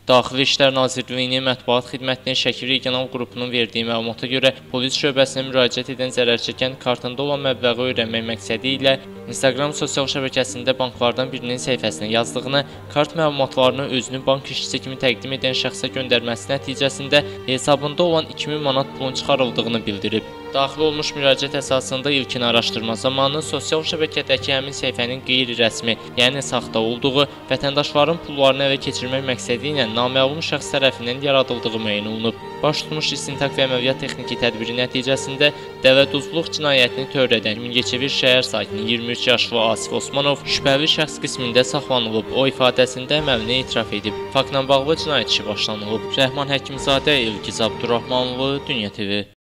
Daxili İşlər Nazirliyinin mətbuat xidmətinin Şəki regional qrupunun verdiyi məlumata görə polis şöbəsinə müraciət edən zərərçəkən kartında olan məbləği öyrənmək məqsədi ilə Instagram sosial şəbəkəsində banklardan birinin səhifəsinə yazdığını, kart məlumatlarını özünü bank işçisi kimi təqdim edən şəxsə göndərməsi nəticəsində hesabında olan 2000 manat pulun çıxarıldığını bildirib. Daxil olmuş müraciət əsasında ilkin araşdırma zamanı sosial şəbəkədəki həmin səhifənin qeyri-rəsmi, yəni saxta olduğu, vətəndaşların pullarını ələ keçirmək məqsədi ilə naməlum şəxs tərəfindən yaradıldığı müəyyən olunub. Baş tutmuş istintaq və əməliyyat texniki tədbiri nəticəsində dəvəduzluq cinayətini törədən Mingəçevir şəhər sakini 23 yaşlı Asif Osmanov şübhəli şəxs qismində saxlanılıb. O ifadəsində əməlini etiraf edib. Faktla bağlı cinayət işi başlanılıb. Rəhman Həkimzadə, İlgiz Abdurrahmanlı, Dünya TV.